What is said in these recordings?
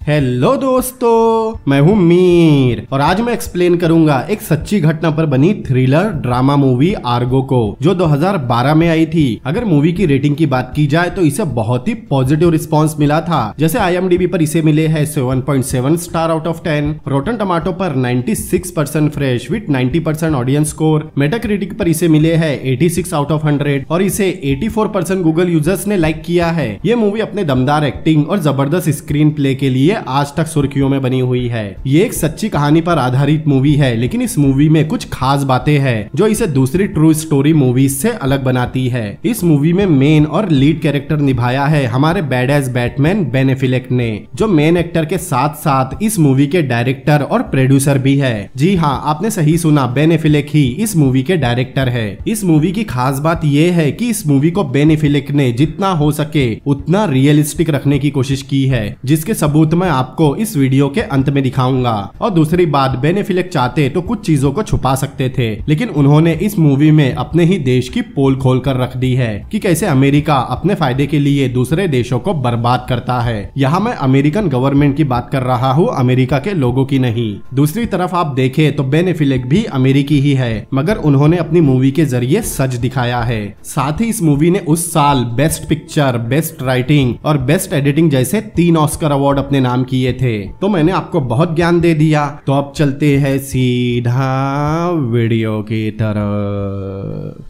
Hello दोस्तों, मैं हूं मीर और आज मैं एक्सप्लेन करूंगा एक सच्ची घटना पर बनी थ्रिलर ड्रामा मूवी आर्गो को, जो 2012 में आई थी। अगर मूवी की रेटिंग की बात की जाए तो इसे बहुत ही पॉजिटिव रिस्पांस मिला था। जैसे IMDb पर इसे मिले हैं 7.7 star out of 10, Rotten Tomato पर 96% fresh with 90% audience score, Metacritic पर इसे मिले हैं 86 आउट ऑफ 100 और इसे 84% गूगल यूजर्स ने लाइक किया है। ये मूवी अपने दमदार एक्टिंग और जबरदस्त स्क्रीन प्ले के लिए आज तक सुर्खियों में बनी हुई है। ये एक सच्ची कहानी पर आधारित मूवी है, लेकिन इस मूवी में कुछ खास बातें हैं जो इसे दूसरी ट्रू स्टोरी मूवीज से अलग बनाती है। इस मूवी में मेन और लीड कैरेक्टर निभाया है हमारे bad as Batman Ben Affleck ने, जो मेन एक्टर के साथ साथ इस मूवी के डायरेक्टर और प्रोड्यूसर भी है। जी हाँ, आपने सही सुना, बेन एफिलेक ही इस मूवी के डायरेक्टर है। इस मूवी की खास बात यह है कि इस मूवी को बेन एफिलेक ने जितना हो सके उतना रियलिस्टिक रखने की कोशिश की है, जिसके सबूत मैं आपको इस वीडियो के अंत में दिखाऊंगा। और दूसरी बात, बेन एफिलेक चाहते तो कुछ चीजों को छुपा सकते थे, लेकिन उन्होंने इस मूवी में अपने ही देश की पोल खोल कर रख दी है कि कैसे अमेरिका अपने फायदे के लिए दूसरे देशों को बर्बाद करता है। यहाँ मैं अमेरिकन गवर्नमेंट की बात कर रहा हूँ, अमेरिका के लोगों की नहीं। दूसरी तरफ आप देखें तो बेन एफिलेक भी अमेरिकी ही है, मगर उन्होंने अपनी मूवी के जरिए सच दिखाया है। साथ ही इस मूवी ने उस साल बेस्ट पिक्चर, बेस्ट राइटिंग और बेस्ट एडिटिंग जैसे 3 ऑस्कर अवार्ड अपने नाम किए थे। तो मैंने आपको बहुत ज्ञान दे दिया, तो अब चलते हैं सीधा वीडियो की तरफ।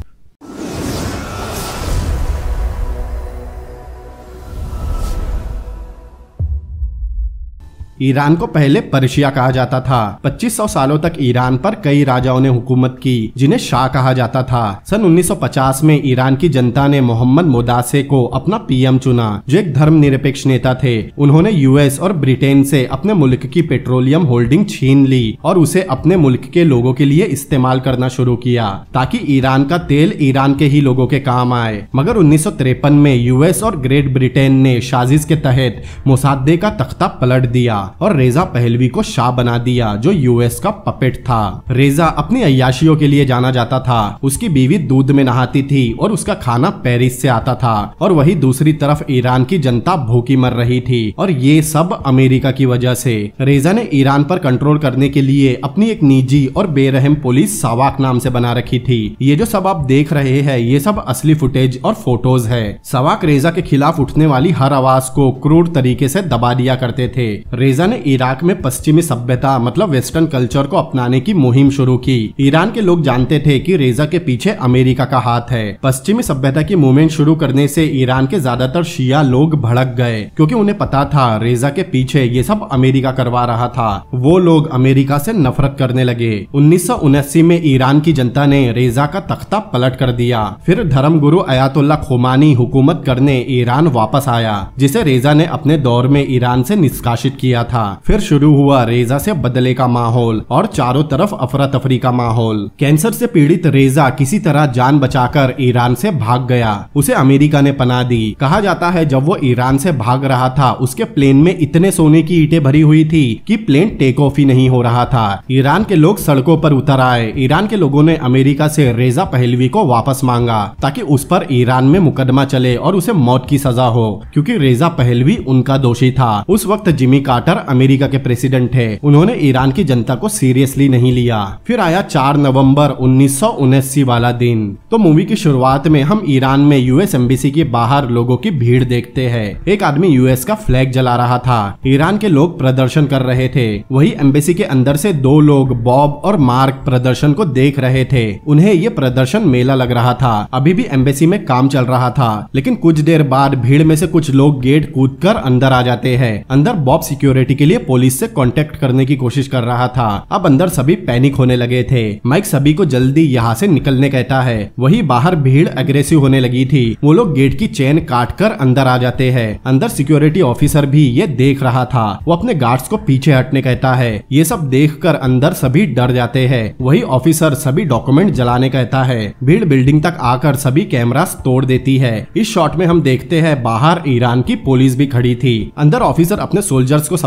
ईरान को पहले पर्शिया कहा जाता था। 2500 सालों तक ईरान पर कई राजाओं ने हुकूमत की, जिन्हें शाह कहा जाता था। सन 1950 में ईरान की जनता ने मोहम्मद मोदासे को अपना PM चुना, जो एक धर्मनिरपेक्ष नेता थे। उन्होंने US और ब्रिटेन से अपने मुल्क की पेट्रोलियम होल्डिंग छीन ली और उसे अपने मुल्क के लोगों के लिए इस्तेमाल करना शुरू किया, ताकि ईरान का तेल ईरान के ही लोगों के काम आए। मगर 1953 में US और ग्रेट ब्रिटेन ने साजिश के तहत मोसाद्देक का तख्ता पलट दिया और रेजा पहलवी को शाह बना दिया, जो US का पपेट था। रेजा अपनी अय्याशियों के लिए जाना जाता था। उसकी बीवी दूध में नहाती थी और उसका खाना पेरिस से आता था, और वही दूसरी तरफ ईरान की जनता भूखी मर रही थी, और ये सब अमेरिका की वजह से। रेजा ने ईरान पर कंट्रोल करने के लिए अपनी एक निजी और बेरहम पुलिस सावाक नाम से बना रखी थी। ये जो सब आप देख रहे हैं, ये सब असली फुटेज और फोटोज है। सावाक रेजा के खिलाफ उठने वाली हर आवाज को क्रूर तरीके से दबा दिया करते थे। रेजा ने इराक में पश्चिमी सभ्यता मतलब वेस्टर्न कल्चर को अपनाने की मुहिम शुरू की। ईरान के लोग जानते थे कि रेजा के पीछे अमेरिका का हाथ है। पश्चिमी सभ्यता की मूवमेंट शुरू करने से ईरान के ज्यादातर शिया लोग भड़क गए, क्योंकि उन्हें पता था रेजा के पीछे ये सब अमेरिका करवा रहा था। वो लोग अमेरिका से नफरत करने लगे। 1979 में ईरान की जनता ने रेजा का तख्ता पलट कर दिया। फिर धर्मगुरु अयातुल्ला खुमानी हुकूमत करने ईरान वापस आया, जिसे रेजा ने अपने दौर में ईरान से निष्कासित किया था। फिर शुरू हुआ रेजा से बदले का माहौल और चारों तरफ अफरा तफरी का माहौल। कैंसर से पीड़ित रेजा किसी तरह जान बचाकर ईरान से भाग गया। उसे अमेरिका ने पनाह दी। कहा जाता है जब वो ईरान से भाग रहा था, उसके प्लेन में इतने सोने की ईंटें भरी हुई थी कि प्लेन टेक ऑफ ही नहीं हो रहा था। ईरान के लोग सड़कों पर उतर आए। ईरान के लोगों ने अमेरिका से रेजा पहलवी को वापस मांगा, ताकि उस पर ईरान में मुकदमा चले और उसे मौत की सजा हो, क्योंकि रेजा पहलवी उनका दोषी था। उस वक्त जिमी कार्टर अमेरिका के प्रेसिडेंट है। उन्होंने ईरान की जनता को सीरियसली नहीं लिया। फिर आया 4 नवंबर 1979 वाला दिन। तो मूवी की शुरुआत में हम ईरान में US एम्बेसी के बाहर लोगों की भीड़ देखते हैं। एक आदमी US का फ्लैग जला रहा था। ईरान के लोग प्रदर्शन कर रहे थे। वही एम्बेसी के अंदर से 2 लोग बॉब और मार्क प्रदर्शन को देख रहे थे। उन्हें ये प्रदर्शन मेला लग रहा था। अभी भी एम्बेसी में काम चल रहा था, लेकिन कुछ देर बाद भीड़ में से कुछ लोग गेट कूद कर अंदर आ जाते हैं। अंदर बॉब सिक्योरिटी के लिए पुलिस से कांटेक्ट करने की कोशिश कर रहा था। अब अंदर सभी पैनिक होने लगे थे। माइक सभी को जल्दी यहाँ से निकलने कहता है। वही बाहर भीड़ एग्रेसिव होने लगी थी। वो लोग गेट की चेन काट कर अंदर आ जाते हैं। अंदर सिक्योरिटी ऑफिसर भी ये देख रहा था। वो अपने गार्ड्स को पीछे हटने कहता है। ये सब देखकर अंदर सभी डर जाते हैं। वही ऑफिसर सभी डॉक्यूमेंट जलाने कहता है। भीड़ बिल्डिंग तक आकर सभी कैमरास तोड़ देती है। इस शॉट में हम देखते हैं बाहर ईरान की पुलिस भी खड़ी थी। अंदर ऑफिसर अपने सोल्जर्स को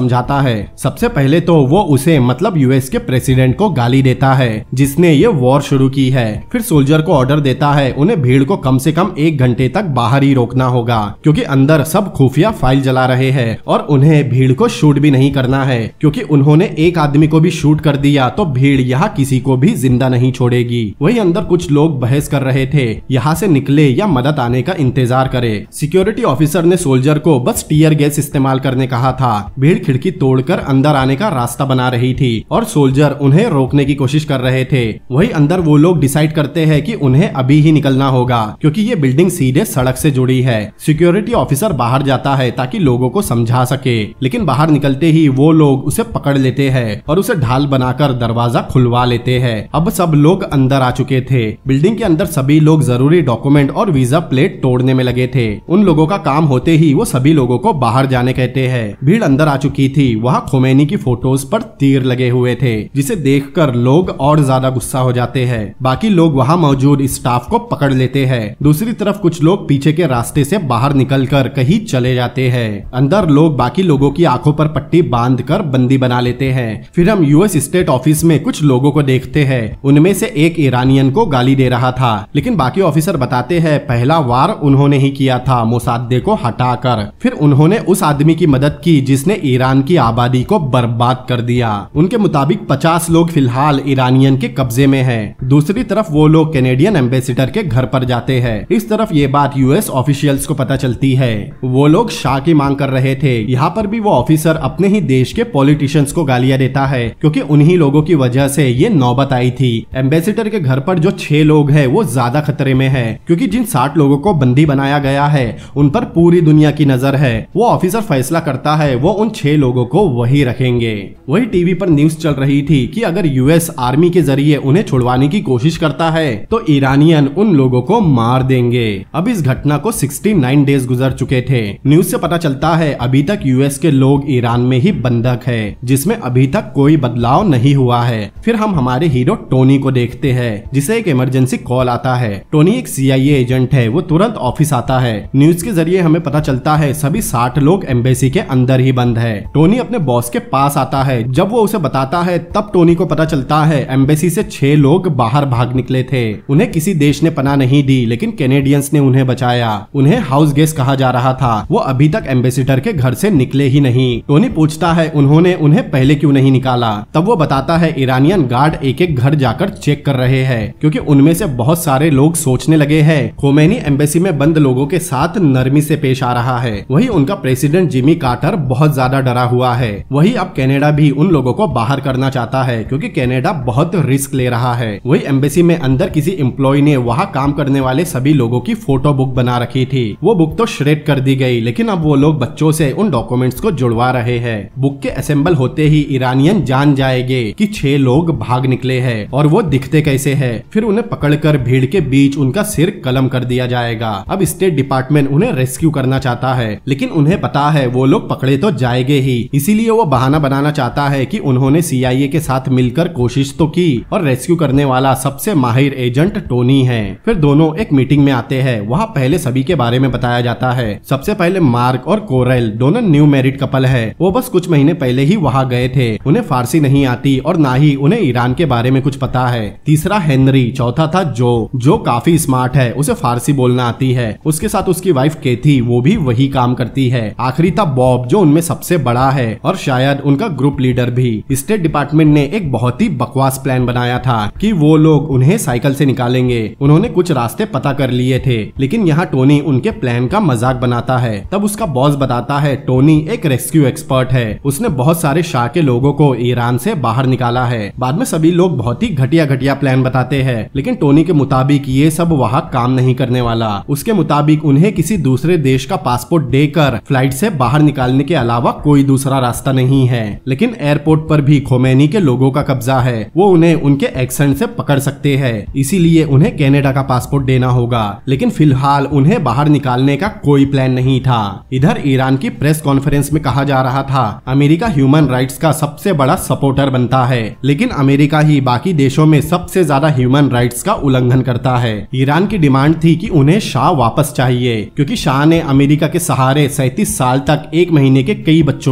समझाता है। सबसे पहले तो वो उसे मतलब यूएस के प्रेसिडेंट को गाली देता है जिसने ये वॉर शुरू की है। फिर सोल्जर को ऑर्डर देता है उन्हें भीड़ को कम से कम 1 घंटे तक बाहर ही रोकना होगा क्योंकि अंदर सब खुफिया फाइल जला रहे हैं और उन्हें भीड़ को शूट भी नहीं करना है क्योंकि उन्होंने एक आदमी को भी शूट कर दिया तो भीड़ यहाँ किसी को भी जिंदा नहीं छोड़ेगी। वही अंदर कुछ लोग बहस कर रहे थे यहाँ से निकले या मदद आने का इंतजार करे। सिक्योरिटी ऑफिसर ने सोल्जर को बस टीयर गैस इस्तेमाल करने कहा था। भीड़ खिड़की तोड़कर अंदर आने का रास्ता बना रही थी और सोल्जर उन्हें रोकने की कोशिश कर रहे थे। वही अंदर वो लोग डिसाइड करते हैं कि उन्हें अभी ही निकलना होगा क्योंकि ये बिल्डिंग सीधे सड़क से जुड़ी है। सिक्योरिटी ऑफिसर बाहर जाता है ताकि लोगों को समझा सके, लेकिन बाहर निकलते ही वो लोग उसे पकड़ लेते हैं और उसे ढाल बनाकर दरवाजा खुलवा लेते हैं। अब सब लोग अंदर आ चुके थे। बिल्डिंग के अंदर सभी लोग जरूरी डॉक्यूमेंट और वीजा प्लेट तोड़ने में लगे थे। उन लोगों का काम होते ही वो सभी लोगों को बाहर जाने कहते हैं। भीड़ अंदर आ चुकी थी। वहाँ खोमेनी की फोटोज पर तीर लगे हुए थे जिसे देखकर लोग और ज्यादा गुस्सा हो जाते हैं। बाकी लोग वहाँ मौजूद स्टाफ को पकड़ लेते हैं। दूसरी तरफ कुछ लोग पीछे के रास्ते से बाहर निकलकर कहीं चले जाते हैं। अंदर लोग बाकी लोगों की आंखों पर पट्टी बांधकर बंदी बना लेते हैं। फिर हम यूएस स्टेट ऑफिस में कुछ लोगों को देखते हैं। उनमें से एक ईरानियन को गाली दे रहा था, लेकिन बाकी ऑफिसर बताते हैं पहला वार उन्होंने ही किया था मोसाद्दे को हटाकर। फिर उन्होंने उस आदमी की मदद की जिसने ईरान की आबादी को बर्बाद कर दिया। उनके मुताबिक 50 लोग फिलहाल ईरानियन के कब्जे में हैं। दूसरी तरफ वो लोग कैनेडियन एम्बेसडर के घर पर जाते हैं। इस तरफ ये बात यूएस ऑफिशियल्स को पता चलती है। वो लोग शाह की मांग कर रहे थे। यहाँ पर भी वो ऑफिसर अपने ही देश के पॉलिटिशियंस को गालियां देता है क्योंकि उन्हीं लोगों की वजह से ये नौबत आई थी। एम्बेसडर के घर पर जो 6 लोग हैं वो ज्यादा खतरे में है क्योंकि जिन 60 लोगों को बंदी बनाया गया है उन पर पूरी दुनिया की नजर है। वो ऑफिसर फैसला करता है वो उन 6 लोगों को वही रखेंगे। वही टीवी पर न्यूज चल रही थी कि अगर यूएस आर्मी के जरिए उन्हें छुड़वाने की कोशिश करता है तो ईरानियन उन लोगों को मार देंगे। अब इस घटना को 69 डेज गुजर चुके थे। न्यूज से पता चलता है अभी तक यूएस के लोग ईरान में ही बंधक है जिसमें अभी तक कोई बदलाव नहीं हुआ है। फिर हम हमारे हीरो टोनी को देखते हैं जिसे एक इमरजेंसी कॉल आता है। टोनी एक CIA एजेंट है। वो तुरंत ऑफिस आता है। न्यूज के जरिए हमें पता चलता है सभी 60 लोग एम्बेसी के अंदर ही बंद है। टोनी अपने बॉस के पास आता है। जब वो उसे बताता है तब टोनी को पता चलता है एम्बेसी से 6 लोग बाहर भाग निकले थे। उन्हें किसी देश ने पनाह नहीं दी लेकिन कैनेडियंस ने उन्हें बचाया। उन्हें हाउस गेस्ट कहा जा रहा था। वो अभी तक एम्बेसडर के घर से निकले ही नहीं। टोनी पूछता है उन्होंने उन्हें पहले क्यों नहीं निकाला। तब वो बताता है ईरानियन गार्ड एक एक घर जाकर चेक कर रहे हैं क्योंकि उनमें से बहुत सारे लोग सोचने लगे हैं खोमेनी एम्बेसी में बंद लोगों के साथ नरमी से पेश आ रहा है। वही उनका प्रेसिडेंट जिमी कार्टर बहुत ज्यादा डरा हुआ है। वही अब कनाडा भी उन लोगों को बाहर करना चाहता है क्योंकि कनाडा बहुत रिस्क ले रहा है। वही एम्बेसी में अंदर किसी एम्प्लॉय ने वहाँ काम करने वाले सभी लोगों की फोटो बुक बना रखी थी। वो बुक तो श्रेड कर दी गई लेकिन अब वो लोग बच्चों से उन डॉक्यूमेंट्स को जुड़वा रहे हैं। बुक के असेंबल होते ही ईरानियन जान जाएंगे कि 6 लोग भाग निकले हैं और वो दिखते कैसे हैं। फिर उन्हें पकड़कर भीड़ के बीच उनका सिर कलम कर दिया जाएगा। अब स्टेट डिपार्टमेंट उन्हें रेस्क्यू करना चाहता है लेकिन उन्हें पता है वो लोग पकड़े तो जाएंगे ही, इसीलिए वो बहाना बनाना चाहता है कि उन्होंने CIA के साथ मिलकर कोशिश तो की और रेस्क्यू करने वाला सबसे माहिर एजेंट टोनी है। फिर दोनों एक मीटिंग में आते हैं। वहाँ पहले सभी के बारे में बताया जाता है। सबसे पहले मार्क और कोरेल दोनों न्यू मैरिड कपल है। वो बस कुछ महीने पहले ही वहाँ गए थे। उन्हें फारसी नहीं आती और ना ही उन्हें ईरान के बारे में कुछ पता है। तीसरा हेनरी, चौथा था जो काफी स्मार्ट है, उसे फारसी बोलना आती है। उसके साथ उसकी वाइफ केथी, वो भी वही काम करती है। आखिरी था बॉब जो उनमें सबसे बड़ा है और शायद उनका ग्रुप लीडर भी। स्टेट डिपार्टमेंट ने एक बहुत ही बकवास प्लान बनाया था कि वो लोग उन्हें साइकिल से निकालेंगे। उन्होंने कुछ रास्ते पता कर लिए थे लेकिन यहाँ टोनी उनके प्लान का मजाक बनाता है। तब उसका बॉस बताता है टोनी एक रेस्क्यू एक्सपर्ट है। उसने बहुत सारे शाह के लोगों को ईरान से बाहर निकाला है। बाद में सभी लोग बहुत ही घटिया प्लान बताते हैं लेकिन टोनी के मुताबिक ये सब वहाँ काम नहीं करने वाला। उसके मुताबिक उन्हें किसी दूसरे देश का पासपोर्ट देकर फ्लाइट से बाहर निकालने के अलावा कोई दूसरा रास्ता नहीं है। लेकिन एयरपोर्ट पर भी खोमेनी के लोगों का कब्जा है। वो उन्हें उनके एक्सेंट से पकड़ सकते हैं, इसीलिए उन्हें कनाडा का पासपोर्ट देना होगा। लेकिन फिलहाल उन्हें बाहर निकालने का कोई प्लान नहीं था। इधर ईरान की प्रेस कॉन्फ्रेंस में कहा जा रहा था अमेरिका ह्यूमन राइट्स का सबसे बड़ा सपोर्टर बनता है लेकिन अमेरिका ही बाकी देशों में सबसे ज्यादा ह्यूमन राइट्स का उल्लंघन करता है। ईरान की डिमांड थी कि उन्हें शाह वापस चाहिए क्योंकि शाह ने अमेरिका के सहारे 37 साल तक 1 महीने के कई बच्चों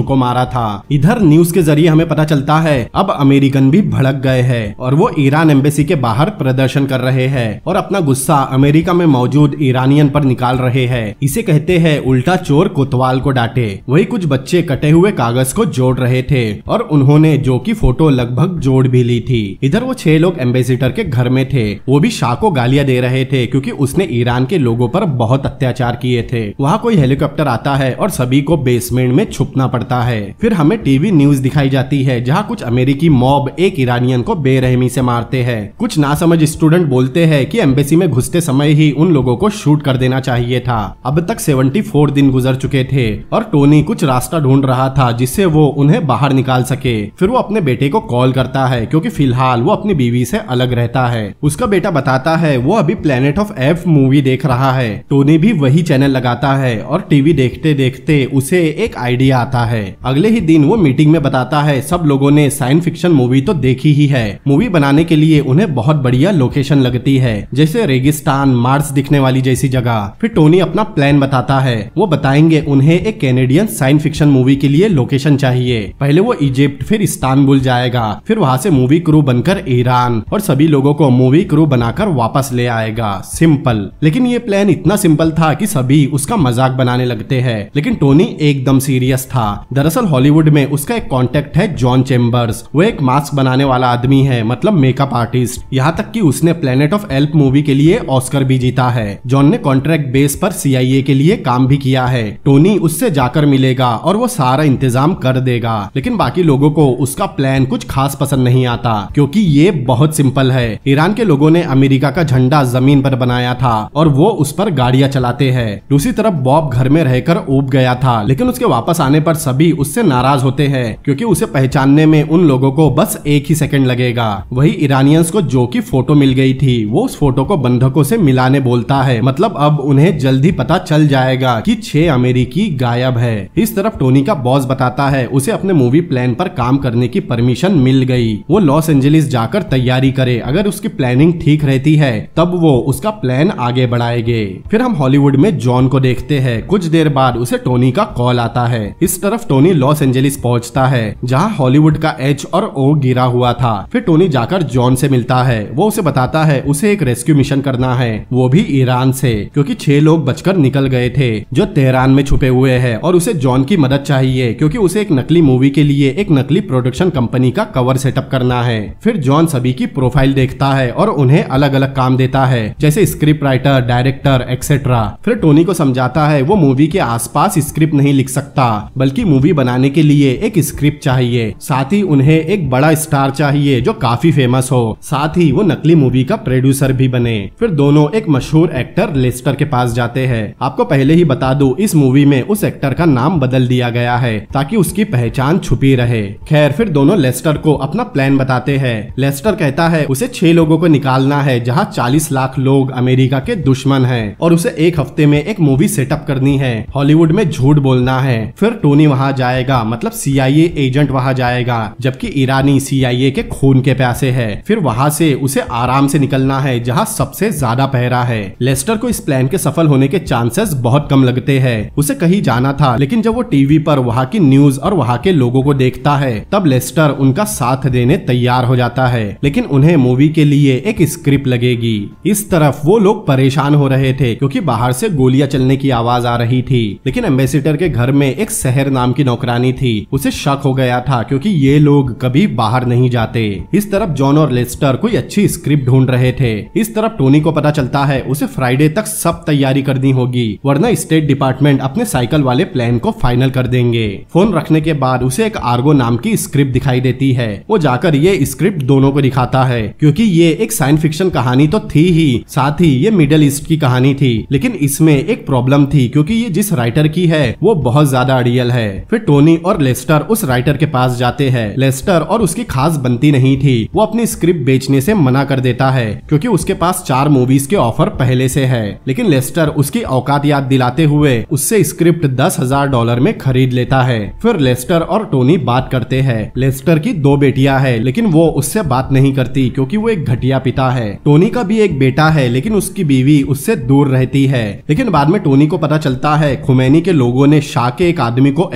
को मारा था। इधर न्यूज के जरिए हमें पता चलता है अब अमेरिकन भी भड़क गए हैं और वो ईरान एम्बेसी के बाहर प्रदर्शन कर रहे हैं और अपना गुस्सा अमेरिका में मौजूद ईरानियन पर निकाल रहे हैं। इसे कहते हैं उल्टा चोर कोतवाल को डांटे। वही कुछ बच्चे कटे हुए कागज को जोड़ रहे थे और उन्होंने जो की फोटो लगभग जोड़ भी ली थी। इधर वो 6 लोग एम्बेसिडर के घर में थे। वो भी शाह को गालियां दे रहे थे क्योंकि उसने ईरान के लोगों पर बहुत अत्याचार किए थे। वहाँ कोई हेलीकॉप्टर आता है और सभी को बेसमेंट में छुपना पड़ता है। फिर हमें टीवी न्यूज दिखाई जाती है जहाँ कुछ अमेरिकी मॉब एक ईरानियन को बेरहमी से मारते हैं। कुछ नासमझ स्टूडेंट बोलते हैं कि एम्बेसी में घुसते समय ही उन लोगों को शूट कर देना चाहिए था। अब तक 74 दिन गुजर चुके थे और टोनी कुछ रास्ता ढूंढ रहा था जिससे वो उन्हें बाहर निकाल सके। फिर वो अपने बेटे को कॉल करता है क्योंकि फिलहाल वो अपनी बीवी से अलग रहता है। उसका बेटा बताता है वो अभी प्लेनेट ऑफ एफ मूवी देख रहा है। टोनी भी वही चैनल लगाता है और टीवी देखते देखते उसे एक आइडिया आता है। अगले ही दिन वो मीटिंग में बताता है सब लोगों ने साइंस फिक्शन मूवी तो देखी ही है। मूवी बनाने के लिए उन्हें बहुत बढ़िया लोकेशन लगती है जैसे रेगिस्तान, मार्स दिखने वाली जैसी जगह। फिर टोनी अपना प्लान बताता है। वो बताएंगे उन्हें एक कैनेडियन साइंस फिक्शन मूवी के लिए लोकेशन चाहिए। पहले वो इजिप्ट फिर इस्तांबुल जाएगा, फिर वहाँ से मूवी क्रू बनकर ईरान और सभी लोगों को मूवी क्रू बनाकर वापस ले आएगा। सिंपल। लेकिन ये प्लान इतना सिंपल था कि सभी उसका मजाक बनाने लगते हैं। लेकिन टोनी एकदम सीरियस था। दरअसल हॉलीवुड में उसका एक कॉन्टेक्ट है जॉन चेम्बर्स। वो एक मास्क बनाने वाला आदमी है, मतलब मेकअप आर्टिस्ट। यहाँ तक कि उसने प्लेनेट ऑफ एल्प मूवी के लिए ऑस्कर भी जीता है। जॉन ने कॉन्ट्रैक्ट बेस पर CIA के लिए काम भी किया है। टोनी उससे जाकर मिलेगा और वो सारा इंतजाम कर देगा। लेकिन बाकी लोगों को उसका प्लान कुछ खास पसंद नहीं आता क्योंकि ये बहुत सिंपल है। ईरान के लोगों ने अमेरिका का झंडा जमीन पर बनाया था और वो उस पर गाड़ियां चलाते हैं। दूसरी तरफ बॉब घर में रहकर ऊब गया था, लेकिन उसके वापस आने पर सभी उससे नाराज होते हैं क्योंकि उसे पहचानने में उन लोगों को बस एक ही सेकंड लगेगा। वही ईरानियंस को जो की फोटो मिल गई थी वो उस फोटो को बंधकों से मिलाने बोलता है। मतलब अब उन्हें जल्दी पता चल जाएगा कि 6 अमेरिकी गायब है। इस तरफ टोनी का बॉस बताता है उसे अपने मूवी प्लान पर काम करने की परमिशन मिल गई। वो लॉस एंजलिस जाकर तैयारी करे। अगर उसकी प्लानिंग ठीक रहती है तब वो उसका प्लान आगे बढ़ाएंगे। फिर हम हॉलीवुड में जॉन को देखते हैं। कुछ देर बाद उसे टोनी का कॉल आता है। इस तरफ टोनी लॉस एंजलिस पहुंचता है जहां हॉलीवुड का H और O गिरा हुआ था। फिर टोनी जाकर जॉन से मिलता है। वो उसे बताता है उसे एक रेस्क्यू मिशन करना है, वो भी ईरान से, क्योंकि 6 लोग बचकर निकल गए थे जो तेहरान में छुपे हुए हैं और उसे जॉन की मदद चाहिए क्योंकि उसे एक नकली मूवी के लिए एक नकली प्रोडक्शन कंपनी का कवर सेटअप करना है। फिर जॉन सभी की प्रोफाइल देखता है और उन्हें अलग अलग काम देता है जैसे स्क्रिप्ट राइटर, डायरेक्टर एक्सेट्रा। फिर टोनी को समझाता है वो मूवी के आसपास स्क्रिप्ट नहीं लिख सकता बल्कि मूवी बनाने के लिए एक स्क्रिप्ट चाहिए। साथ ही उन्हें एक बड़ा स्टार चाहिए जो काफी फेमस हो। साथ ही वो नकली मूवी का प्रोड्यूसर भी बने। फिर दोनों एक मशहूर एक्टर लेस्टर के पास जाते हैं। आपको पहले ही बता दूं इस मूवी में उस एक्टर का नाम बदल दिया गया है ताकि उसकी पहचान छुपी रहे। खैर फिर दोनों लेस्टर को अपना प्लान बताते हैं। लेस्टर कहता है उसे 6 लोगों को निकालना है जहां 40 लाख लोग अमेरिका के दुश्मन हैं और उसे एक हफ्ते में एक मूवी सेटअप करनी है। हॉलीवुड में झूठ बोलना है। फिर टोनी वहां जाएगा, मतलब CIA एजेंट वहां जाएगा, जबकि ईरानी CIA के खून के प्यासे है। फिर वहां से उसे आराम से निकलना है जहां सबसे ज्यादा पहरा है। लेस्टर को इस प्लान के सफल होने के चांसेस बहुत कम लगते हैं। उसे कहीं जाना था, लेकिन जब वो टीवी पर वहां की न्यूज और वहां के लोगों को देखता है तब लेस्टर उनका साथ देने तैयार हो जाता है। लेकिन उन्हें मूवी के लिए एक स्क्रिप्ट लगेगी। इस तरफ वो लोग परेशान हो रहे थे क्योंकि बाहर से गोलियां चलने की आवाज आ रही थी। लेकिन एम्बेसिडर के घर में एक शहर नाम की नौकरानी थी। उसे शक हो गया था क्योंकि ये लोग कभी बाहर नहीं जाते। इस तरफ जॉन और लेस्टर कोई अच्छी स्क्रिप्ट ढूंढ रहे थे। इस तरफ टोनी को पता चलता है उसे फ्राइडे तक सब तैयारी करनी होगी वरना स्टेट डिपार्टमेंट अपने साइकिल वाले प्लान को फाइनल कर देंगे। फोन रखने के बाद उसे एक आर्गो नाम की स्क्रिप्ट दिखाई देती है। वो जाकर ये स्क्रिप्ट दोनों को दिखाता है क्योंकि ये एक साइंस फिक्शन कहानी तो थी ही, साथ ही ये मिडिल ईस्ट की कहानी थी। लेकिन इसमें एक प्रॉब्लम थी क्योंकि ये जिस राइटर की है वो बहुत ज्यादा अड़ियल है। फिर टोनी और लेस्टर उस राइटर के पास जाते हैं। लेस्टर और उसकी खास बनती नहीं थी। वो अपनी स्क्रिप्ट बेचने से मना कर देता है क्योंकि उसके पास 4 मूवीज के ऑफर पहले से है। लेकिन लेस्टर उसकी औकात याद दिलाते हुए उससे स्क्रिप्ट $10,000 में खरीद लेता है। फिर लेस्टर और टोनी बात करते हैं। लेस्टर की 2 बेटियां हैं लेकिन वो उससे बात नहीं करती क्योंकि वो एक घटिया पिता है। टोनी का भी एक बेटा है लेकिन उसकी बीवी उससे दूर रहती है। लेकिन बाद में टोनी को पता चलता है खुमैनी के लोगों ने शाह के एक आदमी को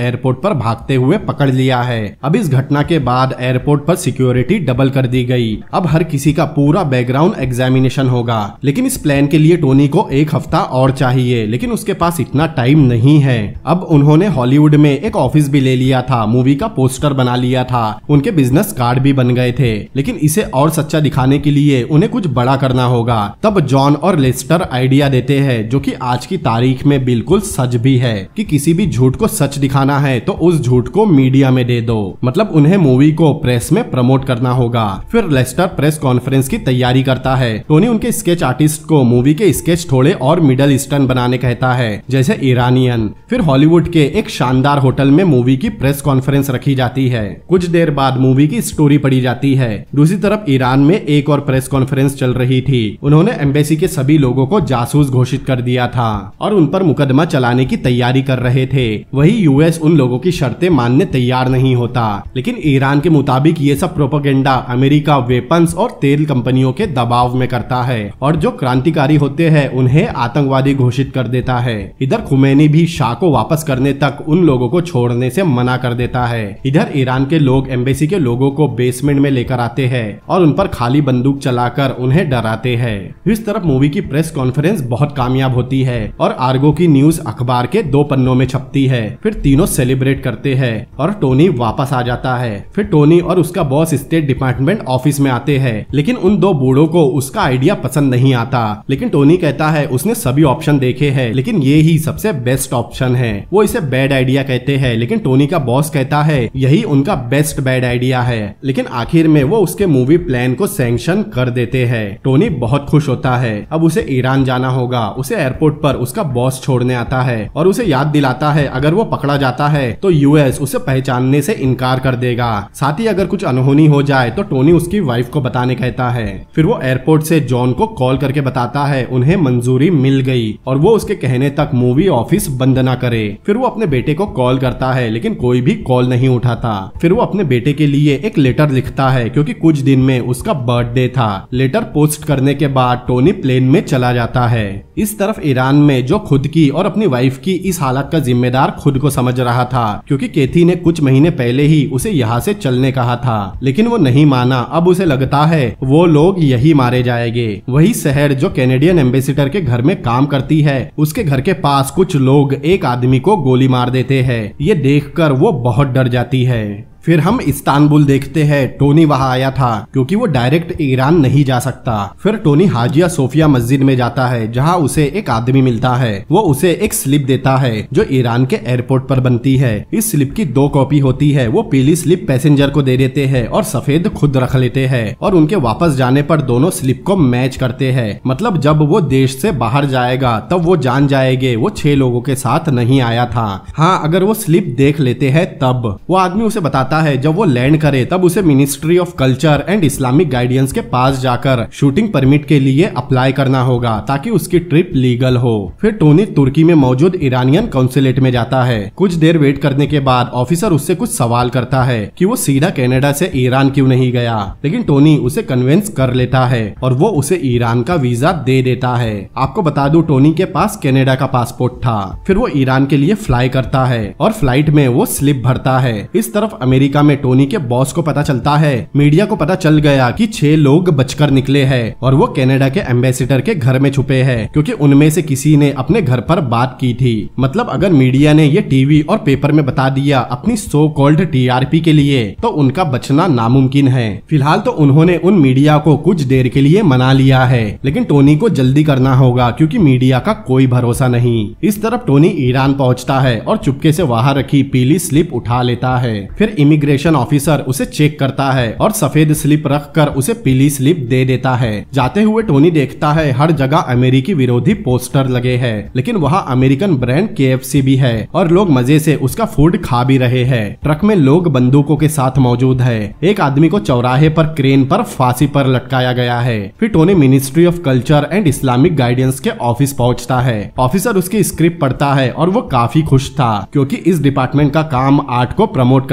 एयरपोर्ट पर भागते हुए पकड़ लिया है। अब इस घटना के बाद एयरपोर्ट पर सिक्योरिटी डबल कर दी गई। अब हर किसी का पूरा बैकग्राउंड एग्जामिनेशन होगा। लेकिन इस प्लान के लिए टोनी को एक हफ्ता और चाहिए, लेकिन उसके पास इतना टाइम नहीं है। अब उन्होंने हॉलीवुड में एक ऑफिस भी ले लिया था, मूवी का पोस्टर बना लिया था, उनके बिजनेस कार्ड भी बन गए थे। लेकिन इसे और सच्चा दिखाने के लिए उन्हें कुछ बड़ा करना होगा। तब जॉन और लेस्टर आइडिया देते हैं, जो कि आज की तारीख में बिल्कुल सच भी है, कि किसी भी झूठ को सच दिखाना है तो उस झूठ को मीडिया में दे दो। मतलब उन्हें मूवी को प्रेस में प्रमोट करना होगा। फिर लेस्टर प्रेस कॉन्फ्रेंस की तैयारी करता है। टोनी उनके स्केच आर्टिस्ट को मूवी के स्केच थोड़े और मिडल ईस्टर्न बनाने कहता है, जैसे ईरानियन। फिर हॉलीवुड के एक शानदार होटल में मूवी की प्रेस कॉन्फ्रेंस रखी जाती है। कुछ देर बाद मूवी की स्टोरी पढ़ी जाती है। दूसरी तरफ ईरान में एक और प्रेस कॉन्फ्रेंस चल रही थी। उन्होंने एम्बेसी के सभी लोगों को जासूस घोषित कर दिया था और उन पर मुकदमा चलाने की तैयारी कर रहे थे। वही यूएस उन लोगों की शर्तें मानने तैयार नहीं होता। लेकिन ईरान के मुताबिक ये सब प्रोपेगेंडा अमेरिका वेपन्स और तेल कंपनियों के दबाव में करता है, और जो क्रांतिकारी होते हैं उन्हें आतंकवादी घोषित कर देता है। इधर खुमैनी भी शाह को वापस करने तक उन लोगों को छोड़ने से मना कर देता है। इधर ईरान के लोग एम्बेसी के लोगों को बेसमेंट में लेकर आते हैं और उन पर खाली बंदूक चलाकर उन्हें डराते हैं। इस तरफ मूवी की प्रेस कॉन्फ्रेंस बहुत कामयाब होती है और आर्गो की न्यूज अखबार के 2 पन्नों में छपती है। फिर तीनों सेलिब्रेट करते हैं और टोनी वापस आ जाता है। फिर टोनी और उसका बॉस स्टेट डिपार्टमेंट ऑफिस में आते हैं, लेकिन उन 2 बूढ़ों को उसका आइडिया पसंद नहीं आता। लेकिन टोनी कहता है उसने सभी ऑप्शन देखे हैं, लेकिन ये ही सबसे बेस्ट ऑप्शन है। वो इसे बैड आइडिया कहते हैं, लेकिन टोनी का बॉस कहता है यही उनका बेस्ट बैड आइडिया है। लेकिन आखिर में वो उसके मूवी प्लान को सैंक्शन कर देते हैं। टोनी बहुत खुश होता है। अब उसे ईरान जाना होगा। उसे एयरपोर्ट पर उसका बॉस छोड़ने आता है और उसे याद दिलाता है अगर वो पकड़ा जाता है तो यूएस उसे पहचानने से इनकार कर देगा। साथ ही अगर कुछ अनहोनी हो जाए तो टोनी उसकी वाइफ को बताने कहता है। फिर वो एयरपोर्ट से जॉन को कॉल करके बताता है उन्हें मंजूरी मिल गई और वो उसके कहने तक मूवी ऑफिस बंद ना करे। फिर वो अपने बेटे को कॉल करता है, लेकिन कोई भी कॉल नहीं उठाता। फिर वो अपने बेटे के लिए एक लेटर लिखता है, क्योंकि कुछ दिन में उसका बर्थडे था। लेटर पोस्ट करने के बाद टोनी प्लेन में चला जाता है। इस तरफ ईरान में जो खुद की और अपनी वाइफ की इस हालत का जिम्मेदार खुद को समझ रहा था, क्योंकि केथी ने कुछ महीने पहले ही उसे यहाँ से चलने कहा था, लेकिन वो नहीं माना। अब उसे लगता है वो लोग यही मारे जाएंगे। वही शहर जो कैनेडियन एम्बेसडर के घर में काम करती है, उसके घर के पास कुछ लोग एक आदमी को गोली मार देते हैं। ये देखकर वो बहुत डर जाती है। फिर हम इस्तांबुल देखते हैं। टोनी वहां आया था क्योंकि वो डायरेक्ट ईरान नहीं जा सकता। फिर टोनी हाजिया सोफिया मस्जिद में जाता है, जहां उसे एक आदमी मिलता है। वो उसे एक स्लिप देता है जो ईरान के एयरपोर्ट पर बनती है। इस स्लिप की 2 कॉपी होती है। वो पीली स्लिप पैसेंजर को दे देते हैं और सफेद खुद रख लेते हैं, और उनके वापस जाने पर दोनों स्लिप को मैच करते हैं। मतलब जब वो देश से बाहर जाएगा तब वो जान जाएंगे वो 6 लोगों के साथ नहीं आया था। हाँ, अगर वो स्लिप देख लेते हैं तब। वो आदमी उसे बताता है जब वो लैंड करे तब उसे ministry of culture and Islamic guidance के पास जाकर शूटिंग परमिट के लिए अप्लाई करना होगा, ताकि उसकी ट्रिप लीगल हो। फिर टोनी तुर्की में मौजूद ईरानियन काउंसिलेट में जाता है। कुछ देर वेट करने के बाद ऑफिसर उससे कुछ सवाल करता है कि वो सीधा कनाडा से ईरान क्यों नहीं गया, लेकिन टोनी उसे कन्विंस कर लेता है और वो उसे ईरान का वीजा दे देता है। आपको बता दूं, टोनी के पास कनाडा का पासपोर्ट था। फिर वो ईरान के लिए फ्लाई करता है और फ्लाइट में वो स्लिप भरता है। इस तरफ अमेरिका में टोनी के बॉस को पता चलता है, मीडिया को पता चल गया कि 6 लोग बचकर निकले हैं और वो कनाडा के एम्बेसडर के घर में छुपे हैं, क्योंकि उनमें से किसी ने अपने घर पर बात की थी। मतलब अगर मीडिया ने ये टीवी और पेपर में बता दिया अपनी सो कॉल्ड टीआरपी के लिए, तो उनका बचना नामुमकिन है। फिलहाल तो उन्होंने उन मीडिया को कुछ देर के लिए मना लिया है, लेकिन टोनी को जल्दी करना होगा क्योंकि मीडिया का कोई भरोसा नहीं। इस तरफ टोनी ईरान पहुंचता है और चुपके से वहां रखी पीली स्लिप उठा लेता है। फिर इमिग्रेशन ऑफिसर उसे चेक करता है और सफेद स्लिप रखकर उसे पीली स्लिप दे देता है। जाते हुए टोनी देखता है हर जगह अमेरिकी विरोधी पोस्टर लगे हैं, लेकिन वहाँ अमेरिकन ब्रांड KFC भी है और लोग मजे से उसका फूड खा भी रहे हैं। ट्रक में लोग बंदूकों के साथ मौजूद है। एक आदमी को चौराहे पर क्रेन पर फांसी पर लटकाया गया है। फिर Tony ministry of culture and Islamic guidance के ऑफिस पहुंचता है। ऑफिसर उसकी स्क्रिप्ट पढ़ता है और वो काफी खुश था, क्योंकि इस डिपार्टमेंट का काम आर्ट को प्रमोट करना है।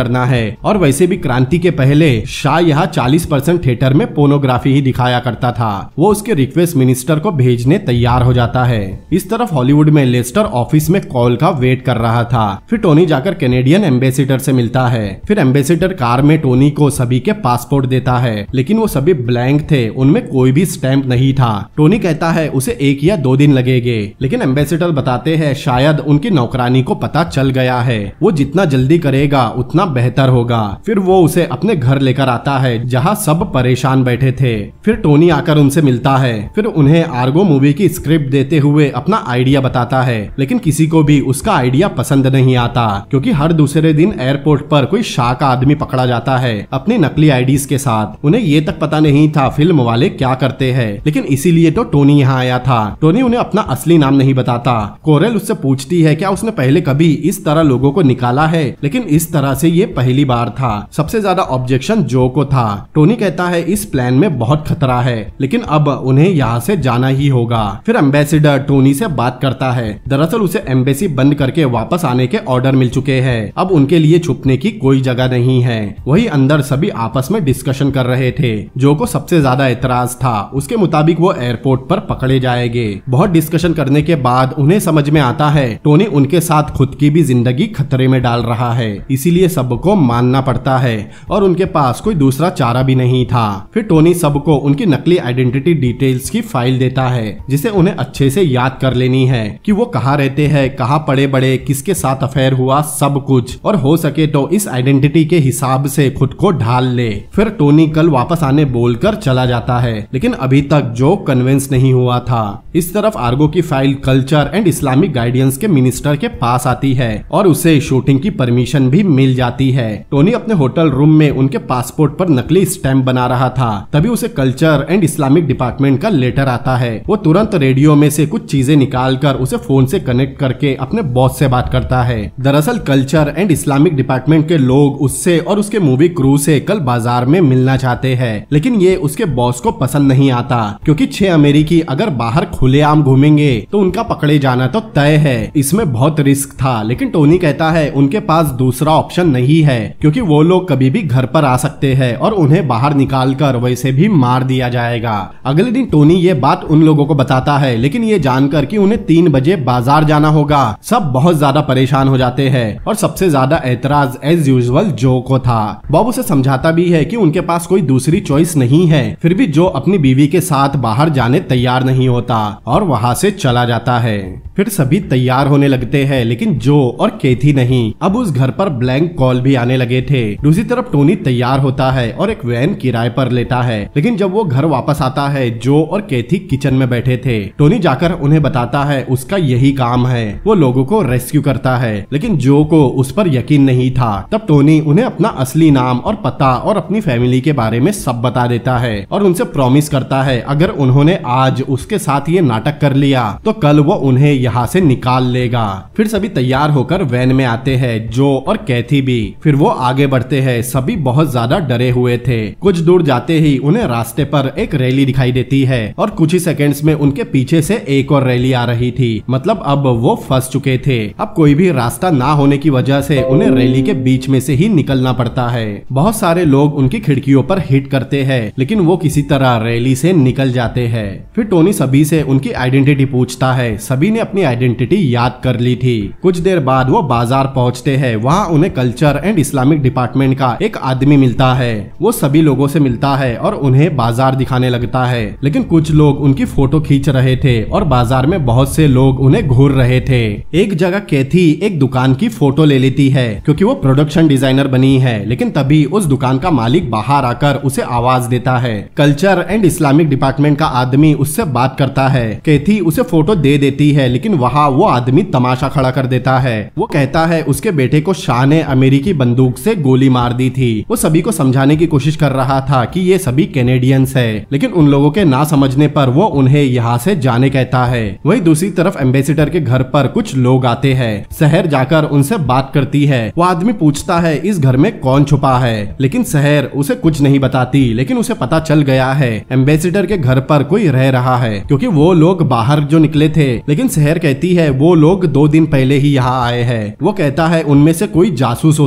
और वैसे भी क्रांति के पहले शाह यहाँ 40% थिएटर में पोर्नोग्राफी ही दिखाया करता था। वो उसके रिक्वेस्ट मिनिस्टर को भेजने तैयार हो जाता है। इस तरफ हॉलीवुड में लेस्टर ऑफिस में कॉल का वेट कर रहा था। फिर टोनी जाकर कैनेडियन एम्बेसडर से मिलता है। फिर एम्बेसडर कार में टोनी को सभी के पासपोर्ट देता है, लेकिन वो सभी ब्लैंक थे, उनमें कोई भी स्टैंप नहीं था। टोनी कहता है उसे 1 या 2 दिन लगेंगे, लेकिन एम्बेसडर बताते हैं शायद उनकी नौकरानी को पता चल गया है, वो जितना जल्दी करेगा उतना बेहतर होगा। फिर वो उसे अपने घर लेकर आता है जहाँ सब परेशान बैठे थे। फिर टोनी आकर उनसे मिलता है। फिर उन्हें आर्गो मूवी की स्क्रिप्ट देते हुए अपना आइडिया बताता है, लेकिन किसी को भी उसका आइडिया पसंद नहीं आता, क्योंकि हर दूसरे दिन एयरपोर्ट पर कोई शाह का आदमी पकड़ा जाता है अपनी नकली आईडीज के साथ। उन्हें ये तक पता नहीं था फिल्म वाले क्या करते हैं, लेकिन इसीलिए तो टोनी यहाँ आया था। टोनी उन्हें अपना असली नाम नहीं बताता। कोरेल उससे पूछती है क्या उसने पहले कभी इस तरह लोगों को निकाला है, लेकिन इस तरह से ये पहली बार था। सबसे ज्यादा ऑब्जेक्शन जो को था। टोनी कहता है इस प्लान में बहुत खतरा है, लेकिन अब उन्हें यहाँ से जाना ही होगा। फिर एम्बेसडर टोनी से बात करता है। दरअसल उसे एम्बेसी बंद करके वापस आने के ऑर्डर मिल चुके हैं। अब उनके लिए छुपने की कोई जगह नहीं है। वही अंदर सभी आपस में डिस्कशन कर रहे थे। जो को सबसे ज्यादा एतराज था, उसके मुताबिक वो एयरपोर्ट पर पकड़े जाएंगे। बहुत डिस्कशन करने के बाद उन्हें समझ में आता है टोनी उनके साथ खुद की भी जिंदगी खतरे में डाल रहा है, इसीलिए सबको मानना पड़ता है और उनके पास कोई दूसरा चारा भी नहीं था। फिर टोनी सबको उनकी नकली आइडेंटिटी डिटेल्स की फाइल देता है, जिसे उन्हें अच्छे से याद कर लेनी है कि वो कहाँ रहते हैं, कहाँ पड़े बड़े, किसके साथ अफेयर हुआ, सब कुछ, और हो सके तो इस आइडेंटिटी के हिसाब से खुद को ढाल ले। फिर टोनी कल वापस आने बोलकर चला जाता है, लेकिन अभी तक जो कन्विंस नहीं हुआ था। इस तरफ आर्गो की file culture and Islamic guidance के मिनिस्टर के पास आती है और उसे शूटिंग की परमिशन भी मिल जाती है। टोनी अपने होटल रूम में उनके पासपोर्ट पर नकली स्टैंप बना रहा था, तभी उसे कल्चर एंड इस्लामिक डिपार्टमेंट का लेटर आता है। वो तुरंत रेडियो में से कुछ चीजें निकालकर उसे फोन से कनेक्ट करके अपने बॉस से बात करता है। दरअसल कल्चर एंड इस्लामिक डिपार्टमेंट के लोग उससे और उसके मूवी क्रू से कल बाजार में मिलना चाहते हैं, लेकिन ये उसके बॉस को पसंद नहीं आता, क्योंकि 6 अमेरिकी अगर बाहर खुलेआम घूमेंगे तो उनका पकड़े जाना तो तय है। इसमें बहुत रिस्क था, लेकिन टोनी कहता है उनके पास दूसरा ऑप्शन नहीं है, क्योंकि वो लोग कभी भी घर पर आ सकते हैं और उन्हें बाहर निकालकर वैसे भी मार दिया जाएगा। अगले दिन टोनी ये बात उन लोगों को बताता है, लेकिन ये जानकर कि उन्हें 3 बजे बाजार जाना होगा, सब बहुत ज्यादा परेशान हो जाते हैं और सबसे ज्यादा एतराज एज यूजुअल जो को था। बॉब उसे समझाता भी है कि उनके पास कोई दूसरी चॉइस नहीं है, फिर भी जो अपनी बीवी के साथ बाहर जाने तैयार नहीं होता और वहाँ से चला जाता है। फिर सभी तैयार होने लगते हैं, लेकिन जो और केथी नहीं। अब उस घर पर ब्लैंक कॉल भी आने लगे थे। दूसरी तरफ टोनी तैयार होता है और एक वैन किराए पर लेता है, लेकिन जब वो घर वापस आता है जो और केथी किचन में बैठे थे। टोनी जाकर उन्हें बताता है उसका यही काम है, वो लोगों को रेस्क्यू करता है, लेकिन जो को उस पर यकीन नहीं था। तब टोनी उन्हें अपना असली नाम और पता और अपनी फैमिली के बारे में सब बता देता है और उनसे प्रॉमिस करता है अगर उन्होंने आज उसके साथ ये नाटक कर लिया तो कल वो उन्हें यहाँ से निकाल लेगा। फिर सभी तैयार होकर वैन में आते हैं, जो और कैथी भी। फिर वो आगे बढ़ते हैं। सभी बहुत ज्यादा डरे हुए थे। कुछ दूर जाते ही उन्हें रास्ते पर एक रैली दिखाई देती है और कुछ ही सेकंड्स में उनके पीछे से एक और रैली आ रही थी। मतलब अब वो फंस चुके थे। अब कोई भी रास्ता ना होने की वजह से उन्हें रैली के बीच में से ही निकलना पड़ता है। बहुत सारे लोग उनकी खिड़कियों पर हिट करते हैं, लेकिन वो किसी तरह रैली से निकल जाते हैं। फिर टोनी सभी से उनकी आइडेंटिटी पूछता है। सभी ने अपनी आइडेंटिटी याद कर ली थी। कुछ देर बाद वो बाजार पहुंचते हैं। वहाँ उन्हें कल्चर एंड इस्लामिक डिपार्टमेंट का एक आदमी मिलता है। वो सभी लोगों से मिलता है और उन्हें बाजार दिखाने लगता है, लेकिन कुछ लोग उनकी फोटो खींच रहे थे और बाजार में बहुत से लोग उन्हें घूर रहे थे। एक जगह कैथी एक दुकान की फोटो ले लेती है क्योंकि वो प्रोडक्शन डिजाइनर बनी है, लेकिन तभी उस दुकान का मालिक बाहर आकर उसे आवाज देता है। कल्चर एंड इस्लामिक डिपार्टमेंट का आदमी उससे बात करता है। कैथी उसे फोटो दे देती है, लेकिन वहाँ वो आदमी तमाशा खड़ा कर देता है। वो कहता है उसके बेटे को शाह ने अमेरिकी बंदूक से गोली मार दी थी। वो सभी को समझाने की कोशिश कर रहा था कि ये सभी कैनेडियंस है, लेकिन उन लोगों के ना समझने पर वो उन्हें यहाँ से जाने कहता है। वही दूसरी तरफ एम्बेसडर के घर पर कुछ लोग आते हैं। शहर जाकर उनसे बात करती है। वो आदमी पूछता है इस घर में कौन छुपा है, लेकिन शहर उसे कुछ नहीं बताती, लेकिन उसे पता चल गया है एम्बेसडर के घर पर कोई रह रहा है, क्योंकि वो लोग बाहर जो निकले थे। लेकिन शहर कहती है वो लोग 2 दिन पहले ही यहाँ आए हैं। वो कहता है उनमें से कोई जासूस हो सकता है।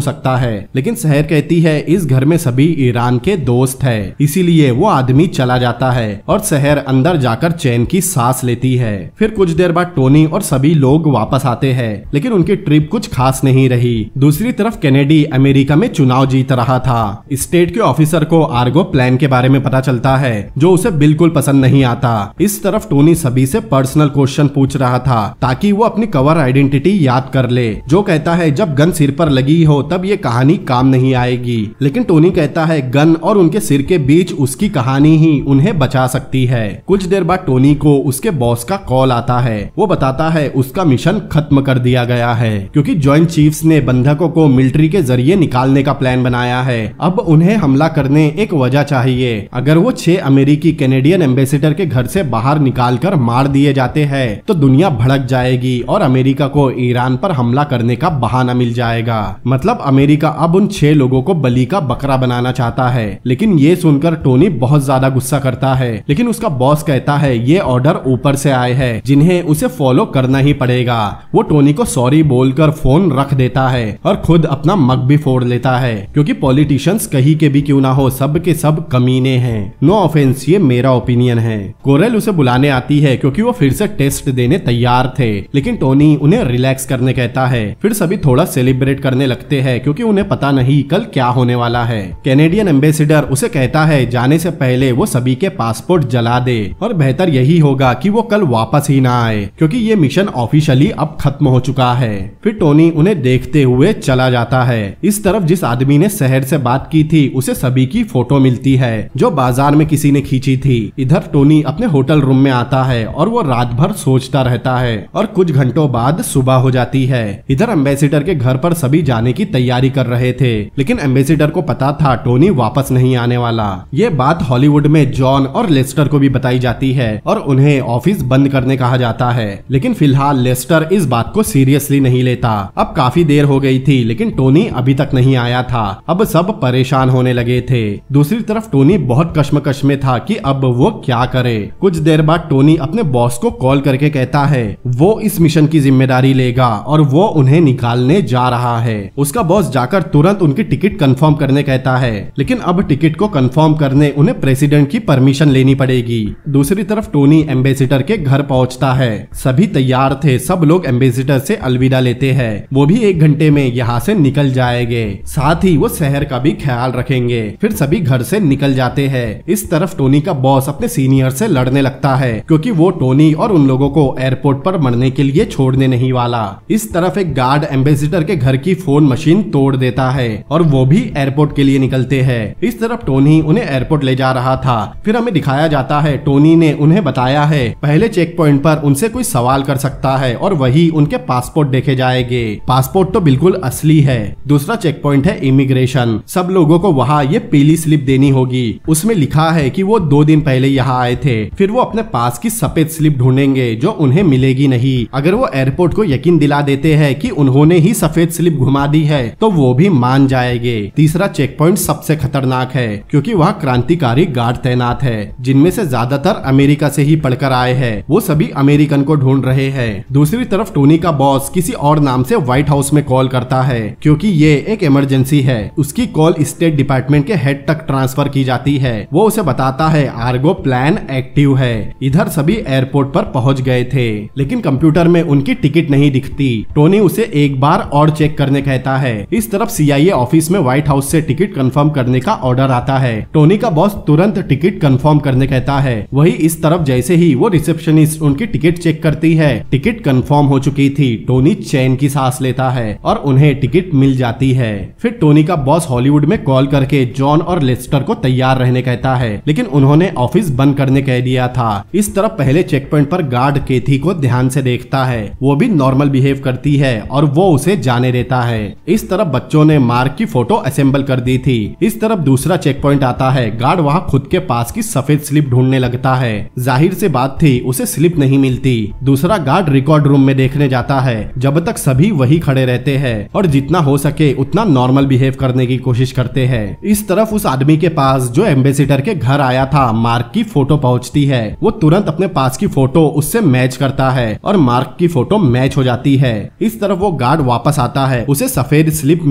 है, लेकिन शहर कहती है इस घर में सभी ईरान के दोस्त है, इसीलिए वो आदमी चला जाता है और शहर अंदर जाकर चैन की सांस लेती है। फिर कुछ देर बाद टोनी और सभी लोग वापस आते हैं, लेकिन उनकी ट्रिप कुछ खास नहीं रही। दूसरी तरफ कैनेडी अमेरिका में चुनाव जीत रहा था। स्टेट के ऑफिसर को आर्गो प्लान के बारे में पता चलता है जो उसे बिल्कुल पसंद नहीं आता। इस तरफ टोनी सभी से पर्सनल क्वेश्चन पूछ रहा था ताकि वो अपनी कवर आइडेंटिटी याद कर ले, जो कहता है जब गन सिर पर लगी हो तब ये कहानी काम नहीं आएगी। लेकिन टोनी कहता है गन और उनके सिर के बीच उसकी कहानी ही उन्हें बचा सकती है। कुछ देर बाद टोनी को उसके बॉस का कॉल आता है। वो बताता है उसका मिशन खत्म कर दिया गया है क्योंकि जॉइंट चीफ्स ने बंधकों को मिलिट्री के जरिए निकालने का प्लान बनाया है। अब उन्हें हमला करने एक वजह चाहिए। अगर वो 6 अमेरिकी कैनेडियन एम्बेसडर के घर से बाहर निकालकर मार दिए जाते हैं तो दुनिया भड़क जाएगी और अमेरिका को ईरान पर हमला करने का बहाना मिल जाएगा। मतलब अमेरिका अब उन 6 लोगों को बलि का बकरा बनाना चाहता है। लेकिन ये सुनकर टोनी बहुत ज्यादा गुस्सा करता है, लेकिन उसका बॉस कहता है ये ऑर्डर ऊपर से आए हैं जिन्हें उसे फॉलो करना ही पड़ेगा। वो टोनी को सॉरी बोलकर फोन रख देता है और खुद अपना मग भी फोड़ लेता है क्योंकि पॉलिटिशियंस कहीं के भी क्यों ना हो सब के सब कमीने हैं। नो ऑफेंस, ये मेरा ओपिनियन है। कोरेल उसे बुलाने आती है क्योंकि वो फिर से टेस्ट देने तैयार थे, लेकिन टोनी उन्हें रिलैक्स करने कहता है। फिर सभी थोड़ा सेलिब्रेट करने लगते हैं क्योंकि उन्हें पता नहीं कल क्या होने वाला है। कैनेडियन एम्बेसडर उसे कहता है जाने से पहले वो सभी के पासपोर्ट जला दे और बेहतर यही होगा कि वो कल वापस ही ना आए क्योंकि ये मिशन ऑफिशियली अब खत्म हो चुका है। फिर टोनी उन्हें देखते हुए चला जाता है। इस तरफ जिस आदमी ने शहर से बात की थी उसे सभी की फोटो मिलती है जो बाजार में किसी ने खींची थी। इधर टोनी अपने होटल रूम में आता है और वो रात भर सोचता रहता है और कुछ घंटों बाद सुबह हो जाती है। इधर एम्बेसडर के घर पर सभी जाने की तैयारी कर रहे थे, लेकिन एम्बेसडर को पता था टोनी वापस नहीं आने वाला। ये बात हॉलीवुड में जॉन और लेस्टर को भी बताई जाती है और उन्हें ऑफिस बंद करने कहा जाता है, लेकिन फिलहाल लेस्टर इस बात को सीरियसली नहीं लेता। अब काफी देर हो गई थी लेकिन टोनी अभी तक नहीं आया था। अब सब परेशान होने लगे थे। दूसरी तरफ टोनी बहुत कश्मकश में था कि अब वो क्या करे। कुछ देर बाद टोनी अपने बॉस को कॉल करके कहता है वो इस मिशन की जिम्मेदारी लेगा और वो उन्हें निकालने जा रहा है। उसका बॉस जाकर तुरंत उनकी टिकट कंफर्म करने कहता है, लेकिन अब टिकट को कंफर्म करने उन्हें प्रेसिडेंट की परमिशन लेनी पड़ेगी। दूसरी तरफ टोनी एम्बेसडर के घर पहुंचता है। सभी तैयार थे, सब लोग एम्बेसडर से अलविदा लेते हैं। वो भी 1 घंटे में यहाँ से निकल जाएंगे, साथ ही वो शहर का भी ख्याल रखेंगे। फिर सभी घर से निकल जाते हैं। इस तरफ टोनी का बॉस अपने सीनियर से लड़ने लगता है क्योंकि वो टोनी और उन लोगों को एयरपोर्ट पर मरने के लिए छोड़ने नहीं वाला। इस तरफ एक गार्ड एम्बेसडर के घर की फोन मशीन तोड़ देता है और वो भी एयरपोर्ट के लिए निकलते हैं। इस तरफ टोनी उन्हें एयरपोर्ट ले जा रहा था। फिर हमें दिखाया जाता है टोनी ने उन्हें बताया है पहले चेक पॉइंट पर उनसे कोई सवाल कर सकता है और वही उनके पासपोर्ट देखे जाएंगे। पासपोर्ट तो बिल्कुल असली है। दूसरा चेक पॉइंट है इमिग्रेशन। सब लोगों को वहाँ ये पीली स्लिप देनी होगी। उसमें लिखा है कि वो 2 दिन पहले यहाँ आए थे। फिर वो अपने पास की सफेद स्लिप ढूंढेंगे जो उन्हें मिलेगी नहीं। अगर वो एयरपोर्ट को यकीन दिला देते हैं कि उन्होंने ही सफेद स्लिप घुमा दी है तो वो भी मान जाएंगे। तीसरा चेक पॉइंट सबसे खतरनाक है क्योंकि वहाँ क्रांतिकारी गार्ड तैनात है जिनमें से ज्यादातर अमेरिका से ही पढ़कर आए हैं। वो सभी अमेरिकन को ढूंढ रहे हैं। दूसरी तरफ टोनी का बॉस किसी और नाम से व्हाइट हाउस में कॉल करता है क्योंकि ये एक इमरजेंसी है। उसकी कॉल स्टेट डिपार्टमेंट के हेड तक ट्रांसफर की जाती है। वो उसे बताता है आर्गो प्लान एक्टिव है। इधर सभी एयरपोर्ट पर पहुंच गए थे, लेकिन कंप्यूटर में उनकी टिकट नहीं दिखती। टोनी उसे एक बार और चेक करने कहता है। इस तरफ CIA ऑफिस में व्हाइट हाउस से टिकट कंफर्म करने का ऑर्डर आता है। टोनी का बॉस तुरंत टिकट कंफर्म करने कहता है। वही इस तरफ जैसे ही वो रिसेप्शनिस्ट उनकी टिकट चेक करती है, टिकट कंफर्म हो चुकी थी। टोनी चैन की सांस लेता है और उन्हें टिकट मिल जाती है। फिर टोनी का बॉस हॉलीवुड में कॉल करके जॉन और लेस्टर को तैयार रहने कहता है, लेकिन उन्होंने ऑफिस बंद करने कह दिया था। इस तरफ पहले चेक पॉइंट पर गार्ड केथी को ध्यान से देखता है। वो भी नॉर्मल बिहेव करती है और वो उसे जाने देता है। इस तरफ बच्चों ने मार्क की फोटो असेंबल कर दी थी। इस तरफ दूसरा चेक पॉइंट आता है। गार्ड वहाँ खुद के पास की सफेद स्लिप ढूंढने लगता है। जाहिर से बात थी, उसे स्लिप नहीं मिलती। दूसरा गार्ड रिकॉर्ड रूम में देखने जाता है जब तक सभी वही खड़े रहते हैं और जितना हो सके उतना नॉर्मल बिहेव करने की कोशिश करते हैं। इस तरफ उस आदमी के पास जो एम्बेसडर के घर आया था मार्क की फोटो पहुंचती है। वो तुरंत अपने पास की फोटो उससे मैच करता है और मार्क की फोटो मैच हो जाती है। इस तरफ वो गार्ड वापस आता है। उसे सफेद स्लिप मिल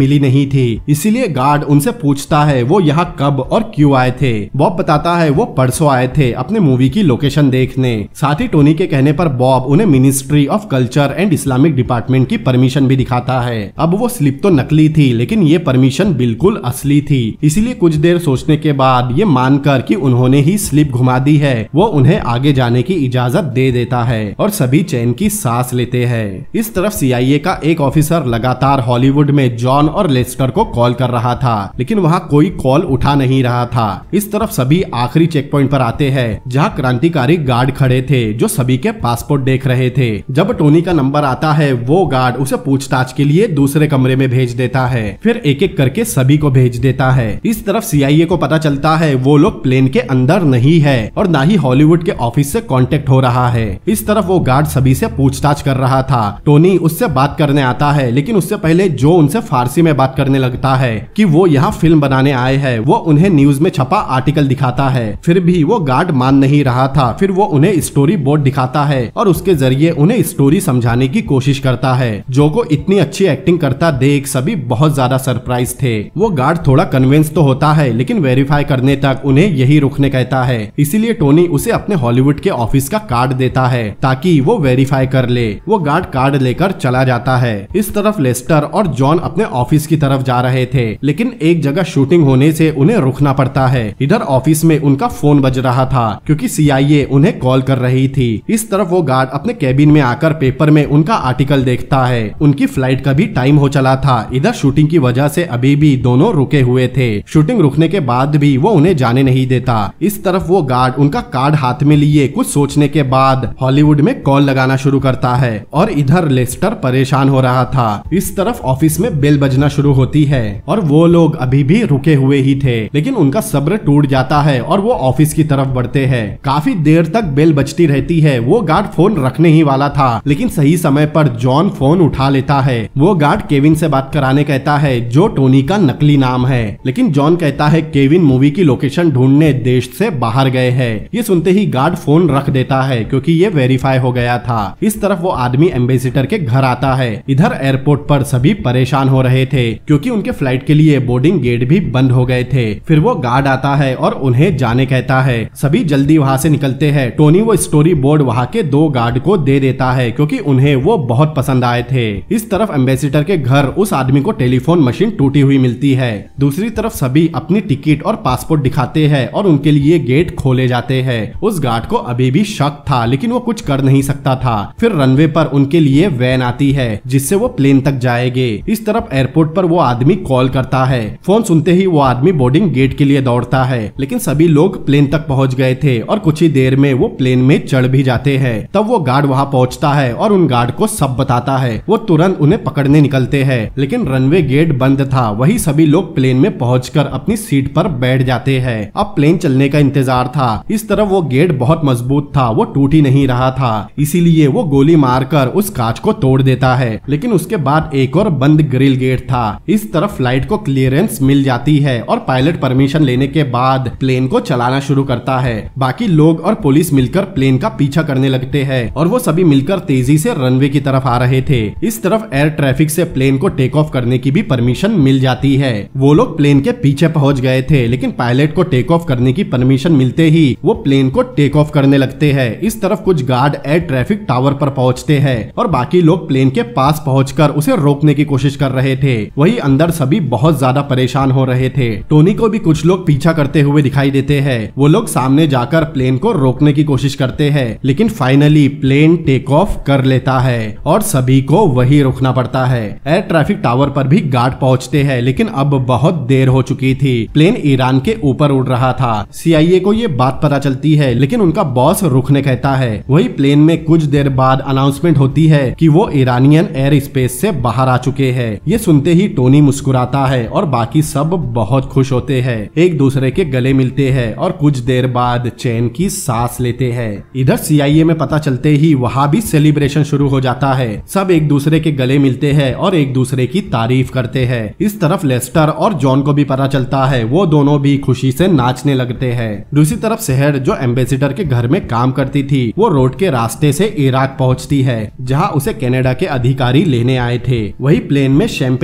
मिली नहीं थी, इसीलिए गार्ड उनसे पूछता है वो यहाँ कब और क्यों आए थे। बॉब बताता है वो परसों आए थे अपने मूवी की लोकेशन देखने। साथ ही टोनी के कहने पर बॉब उन्हें ministry of culture and Islamic department की परमिशन भी दिखाता है। अब वो स्लिप तो नकली थी, लेकिन ये परमिशन बिल्कुल असली थी, इसीलिए कुछ देर सोचने के बाद ये मानकर कि उन्होंने ही स्लिप घुमा दी है, वो उन्हें आगे जाने की इजाजत दे देता है और सभी चैन की सांस लेते हैं। इस तरफ सीआईए का एक ऑफिसर लगातार हॉलीवुड में जॉन और लेस्टर को कॉल कर रहा था, लेकिन वहाँ कोई कॉल उठा नहीं रहा था। इस तरफ सभी आखिरी चेक पॉइंट पर आते हैं, जहाँ क्रांतिकारी गार्ड खड़े थे जो सभी के पासपोर्ट देख रहे थे। जब टोनी का नंबर आता है, वो गार्ड उसे पूछताछ के लिए दूसरे कमरे में भेज देता है, फिर एक एक करके सभी को भेज देता है। इस तरफ सीआईए को पता चलता है वो लोग प्लेन के अंदर नहीं है और ना ही हॉलीवुड के ऑफिस से कांटेक्ट हो रहा है। इस तरफ वो गार्ड सभी से पूछताछ कर रहा था। टोनी उससे बात करने आता है, लेकिन उससे पहले जो उनसे फारसी में बात करने लगता है कि वो यहाँ फिल्म बनाने आए हैं। वो उन्हें न्यूज में छपा आर्टिकल दिखाता है, फिर भी वो गार्ड मान नहीं रहा था। फिर वो उन्हें स्टोरी बोर्ड दिखाता है और उसके जरिए उन्हें स्टोरी समझाने की कोशिश करता है। जो को इतनी अच्छी एक्टिंग करता देख सभी बहुत ज्यादा सरप्राइज थे। वो गार्ड थोड़ा कन्विंस तो होता है, लेकिन वेरीफाई करने तक उन्हें यही रुकने कहता है। इसीलिए टोनी उसे अपने हॉलीवुड के ऑफिस का कार्ड देता है ताकि वो वेरीफाई कर ले। वो गार्ड कार्ड लेकर चला जाता है। इस तरफ लेस्टर और जॉन अपने ऑफिस की तरफ जा रहे थे, लेकिन एक जगह शूटिंग होने से उन्हें रुकना पड़ता है। इधर ऑफिस में उनका फोन बज रहा था क्योंकि सीआईए उन्हें कॉल कर रही थी। इस तरफ वो गार्ड अपने केबिन में आकर पेपर में उनका आर्टिकल देखता है। उनकी फ्लाइट का भी टाइम हो चला था। इधर शूटिंग की वजह से अभी भी दोनों रुके हुए थे। शूटिंग रुकने के बाद भी वो उन्हें जाने नहीं देता। इस तरफ वो गार्ड उनका कार्ड हाथ में लिए कुछ सोचने के बाद हॉलीवुड में कॉल लगाना शुरू करता है और इधर लेस्टर परेशान हो रहा था। इस तरफ ऑफिस में बेल बजना शुरू होती है और वो लोग अभी भी रुके हुए ही थे, लेकिन उनका सब्र टूट जाता है और वो ऑफिस की तरफ बढ़ते हैं। काफी देर तक बेल बजती रहती है। वो गार्ड फोन रखने ही वाला था, लेकिन सही समय पर जॉन फोन उठा लेता है। वो गार्ड केविन से बात कराने कहता है, जो टोनी का नकली नाम है, लेकिन जॉन कहता है केविन मूवी की लोकेशन ढूंढने देश से बाहर गए हैं। ये सुनते ही गार्ड फोन रख देता है क्योंकि ये वेरीफाई हो गया था। इस तरफ वो आदमी एम्बेसडर के घर आता है। इधर एयरपोर्ट पर सभी परेशान हो रहे थे क्योंकि उनके फ्लाइट के लिए बोर्डिंग गेट भी बंद हो गए थे। फिर वो गार्ड आता है और उन्हें जाने कहता है। सभी जल्दी वहाँ से निकलते हैं। टोनी वो स्टोरी बोर्ड वहाँ के दो गार्ड को दे देता है क्योंकि उन्हें वो बहुत पसंद आए थे। इस तरफ एम्बेसडर के घर उस आदमी को टेलीफोन मशीन टूटी हुई मिलती है। दूसरी तरफ सभी अपनी टिकट और पासपोर्ट दिखाते हैं और उनके लिए गेट खोले जाते हैं। उस गार्ड को अभी भी शक था, लेकिन वो कुछ कर नहीं सकता था। फिर रनवे पर उनके लिए वैन आती है जिससे वो प्लेन तक जाएंगे। इस तरफ एयरपोर्ट पर वो आदमी कॉल करता है। फोन सुनते ही वो आदमी बोर्डिंग गेट के लिए दौड़ता है, लेकिन सभी लोग प्लेन तक पहुंच गए थे और कुछ ही देर में वो प्लेन में चढ़ भी जाते हैं। तब वो गार्ड वहां पहुंचता है और उन गार्ड को सब बताता है। वो तुरंत उन्हें पकड़ने निकलते हैं, लेकिन रनवे गेट बंद था। वही सभी लोग प्लेन में पहुंचकर अपनी सीट पर बैठ जाते हैं। अब प्लेन चलने का इंतजार था। इस तरफ वो गेट बहुत मजबूत था, वो टूट ही नहीं रहा था, इसीलिए वो गोली मारकर उस कांच को तोड़ देता है। लेकिन उसके बाद एक और बंद ग्रिल गेट था। इस तरफ फ्लाइट को क्लियरेंस मिल जाती है और पायलट परमिशन लेने के बाद प्लेन को चलाना शुरू करता है। बाकी लोग और पुलिस मिलकर प्लेन का पीछा करने लगते हैं और वो सभी मिलकर तेजी से रनवे की तरफ आ रहे थे। इस तरफ एयर ट्रैफिक से प्लेन को टेक ऑफ करने की भी परमिशन मिल जाती है। वो लोग प्लेन के पीछे पहुंच गए थे, लेकिन पायलट को टेक ऑफ करने की परमिशन मिलते ही वो प्लेन को टेक ऑफ करने लगते हैं। इस तरफ कुछ गार्ड एयर ट्रैफिक टावर पर पहुंचते हैं और बाकी लोग प्लेन के पास पहुंचकर उसे रोकने की कोशिश कर रहे थे। वही अंदर सभी बहुत ज्यादा परेशान हो रहे थे। टोनी को भी कुछ लोग पीछा करते हुए दिखाई देते हैं। वो लोग सामने जाकर प्लेन को रोकने की कोशिश करते हैं, लेकिन फाइनली प्लेन टेक ऑफ कर लेता है और सभी को वही रुकना पड़ता है। एयर ट्रैफिक टावर पर भी गार्ड पहुंचते हैं, लेकिन अब बहुत देर हो चुकी थी। प्लेन ईरान के ऊपर उड़ रहा था। सीआईए को ये बात पता चलती है, लेकिन उनका बॉस रुकने कहता है। वही प्लेन में कुछ देर बाद अनाउंसमेंट होती है कि वो ईरानियन एयर स्पेस से बाहर आ चुके हैं। ये सुनते ही टोनी मुस्कुराता है और बाकी सब बहुत खुश होते हैं। एक दूसरे के गले मिलते हैं और कुछ देर बाद चैन की सांस लेते हैं। इधर सीआईए में पता चलते ही वहाँ भी सेलिब्रेशन शुरू हो जाता है। सब एक दूसरे के गले मिलते हैं और एक दूसरे की तारीफ करते हैं। इस तरफ लेस्टर और जॉन को भी पता चलता है। वो दोनों भी खुशी से नाचने लगते हैं। दूसरी तरफ शहर जो एम्बेसडर के घर में काम करती थी, वो रोड के रास्ते से इराक पहुंचती है, जहां उसे कनाडा के अधिकारी लेने आए थे। वही प्लेन में शैंपेन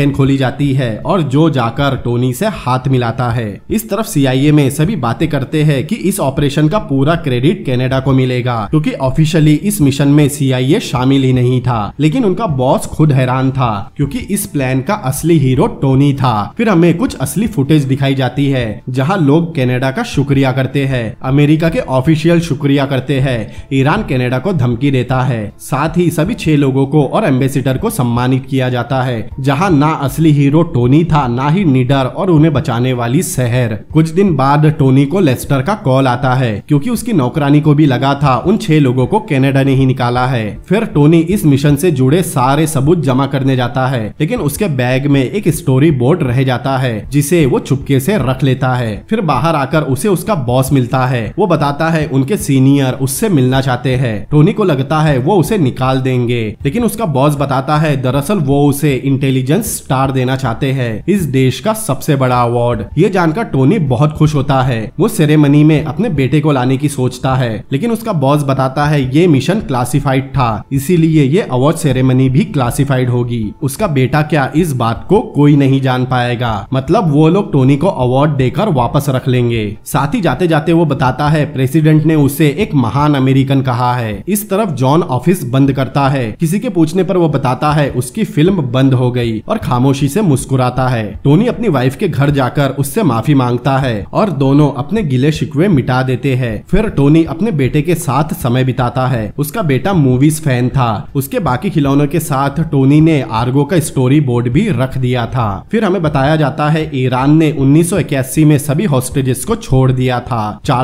कैंपेन खोली जाती है और जो जाकर टोनी से हाथ मिलाता है। इस तरफ CIA में सभी बातें करते हैं कि इस ऑपरेशन का पूरा क्रेडिट कनाडा को मिलेगा, क्योंकि ऑफिशियली इस मिशन में CIA शामिल ही नहीं था। लेकिन उनका बॉस खुद हैरान था, क्योंकि इस प्लान का असली हीरो टोनी था। फिर हमें कुछ असली फुटेज दिखाई जाती है जहां लोग कनाडा का शुक्रिया करते हैं, अमेरिका के ऑफिशियल शुक्रिया करते हैं, ईरान कनाडा को धमकी देता है। साथ ही सभी 6 लोगों को और एम्बेसडर को सम्मानित किया जाता है, जहां ना असली हीरो टोनी था, ना ही निडर और उन्हें बचाने वाली शहर। कुछ दिन बाद टोनी को लेस्टर का कॉल आता है, क्योंकि उसकी नौकरानी को भी लगा था उन 6 लोगों को कनाडा ने ही निकाला है। फिर टोनी इस मिशन से जुड़े सारे सबूत जमा करने जाता है, लेकिन उसके बैग में एक स्टोरी बोर्ड रह जाता है जिसे वो चुपके से रख लेता है। फिर बाहर आकर उसे उसका बॉस मिलता है। वो बताता है उनके सीनियर उससे मिलना चाहते हैं। टोनी को लगता है वो उसे निकाल देंगे, लेकिन उसका बॉस बताता है दरअसल वो उसे इंटेलिजेंस स्टार देना चाहते हैं, इस देश का सबसे बड़ा अवार्ड। ये जानकर टोनी बहुत खुश होता है। वो सेरेमनी में अपने बेटे को लाने की सोचता है, लेकिन उसका बॉस बताता है ये मिशन क्लासिफाइड था, इसीलिए ये अवार्ड सेरेमनी भी क्लासिफाइड होगी। उसका बेटा क्या, इस बात को कोई नहीं जान पाएगा। मतलब वो लोग टोनी को अवार्ड देकर वापस रख लेंगे। साथ ही जाते जाते वो बताता है प्रेसिडेंट ने उसे एक महान अमेरिकन कहा है। इस तरफ जॉन ऑफिस बंद करता है। किसी के पूछने पर वो बताता है उसकी फिल्म बंद हो गई और खामोशी से मुस्कुराता है। टोनी अपनी वाइफ के घर जाकर उससे माफी मांगता है और दोनों अपने गिले शिकवे मिटा देते हैं। फिर टोनी अपने बेटे के साथ समय बिताता है। उसका बेटा मूवीज फैन था। उसके बाकी खिलौनों के साथ टोनी ने आर्गो का स्टोरी बोर्ड भी रख दिया था। फिर हमें बताया जाता है ईरान ने 1981 में सभी हॉस्टेजेस को छोड़ दिया था।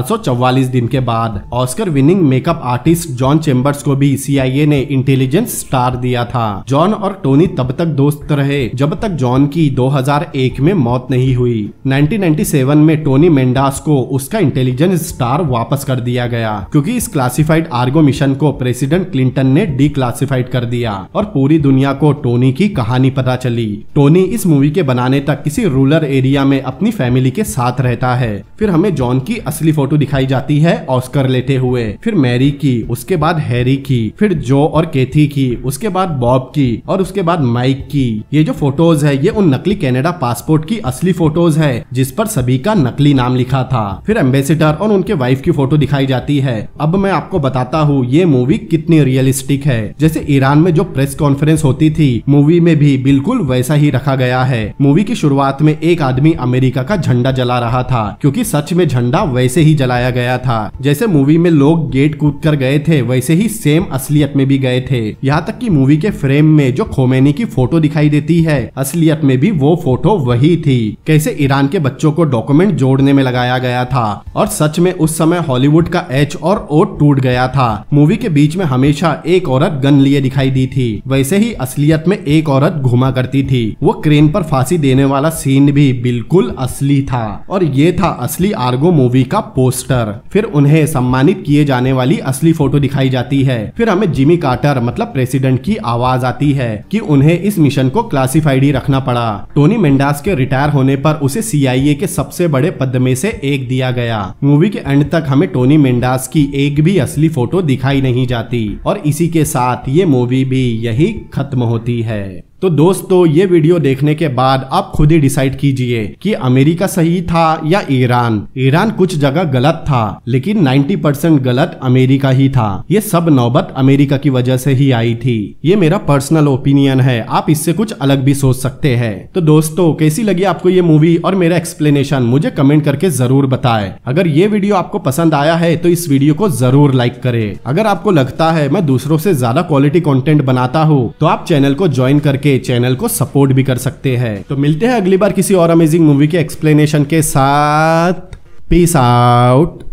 444 दिन के बाद Oscar winning makeup artist John Chambers को भी CIA ने इंटेलिजेंस स्टार दिया था। जॉन और टोनी तब तक दोस्त रहे जब तक जॉन की 2001 में मौत नहीं हुई। 1997 में टोनी मेंडास को उसका इंटेलिजेंस स्टार वापस कर दिया गया, क्योंकि इस क्लासिफाइड आर्गो मिशन को प्रेसिडेंट क्लिंटन ने डिक्लासिफाइड कर दिया और पूरी दुनिया को टोनी की कहानी पता चली। टोनी इस मूवी के बनाने तक किसी रूरल एरिया में अपनी फैमिली के साथ रहता है। फिर हमें जॉन की असली फोटो दिखाई जाती है ऑस्कर लेते हुए, फिर मैरी की, उसके बाद हैरी की, फिर जो और केथी की, उसके बाद बॉब की और उसके बाद माइक की। ये जो फोटोज है ये उन नकली कनाडा पासपोर्ट की असली फोटोज है जिस पर सभी का नकली नाम लिखा था। फिर एम्बेसडर और उनके वाइफ की फोटो दिखाई जाती है। अब मैं आपको बताता हूँ ये मूवी कितनी रियलिस्टिक है। जैसे ईरान में जो प्रेस कॉन्फ्रेंस होती थी, मूवी में भी बिल्कुल वैसा ही रखा गया है। मूवी की शुरुआत में एक आदमी अमेरिका का झंडा जला रहा था, क्योंकि सच में झंडा वैसे ही जलाया गया था। जैसे मूवी में लोग गेट कूद कर गए थे, वैसे ही सेम असलियत में भी गए थे। यहाँ तक कि मूवी के फ्रेम में जो खोमेनी की फोटो दिखाई देती है, असलियत में भी वो फोटो वही थी। कैसे ईरान के बच्चों को डॉक्यूमेंट जोड़ने में लगाया गया था और सच में उस समय हॉलीवुड का H और O टूट गया था। मूवी के बीच में हमेशा एक औरत गन लिए दिखाई दी थी, वैसे ही असलियत में एक औरत घुमा करती थी। वो क्रेन पर फांसी देने वाला सीन भी बिल्कुल असली था और ये था असली आर्गो मूवी का पोस्टर। फिर उन्हें सम्मानित किए जाने वाली असली फोटो दिखाई जाती है। फिर हमें जिमी कार्टर मतलब प्रेसिडेंट की आवाज आती है कि उन्हें इस मिशन को क्लासिफाइड ही रखना पड़ा। टोनी मेंडास के रिटायर होने पर उसे CIA के सबसे बड़े पद में से एक दिया गया। मूवी के एंड तक हमें टोनी मेंडास की एक भी असली फोटो दिखाई नहीं जाती और इसी के साथ ये मूवी भी यही खत्म होती है। तो दोस्तों ये वीडियो देखने के बाद आप खुद ही डिसाइड कीजिए कि अमेरिका सही था या ईरान। ईरान कुछ जगह गलत था, लेकिन 90% गलत अमेरिका ही था। ये सब नौबत अमेरिका की वजह से ही आई थी। ये मेरा पर्सनल ओपिनियन है, आप इससे कुछ अलग भी सोच सकते हैं। तो दोस्तों कैसी लगी आपको ये मूवी और मेरा एक्सप्लेनेशन, मुझे कमेंट करके जरूर बताएं। अगर ये वीडियो आपको पसंद आया है तो इस वीडियो को जरूर लाइक करें। अगर आपको लगता है मैं दूसरों से ज्यादा क्वालिटी कंटेंट बनाता हूँ तो आप चैनल को ज्वाइन करके चैनल को सपोर्ट भी कर सकते हैं। तो मिलते हैं अगली बार किसी और अमेजिंग मूवी के एक्सप्लेनेशन के साथ। Peace out.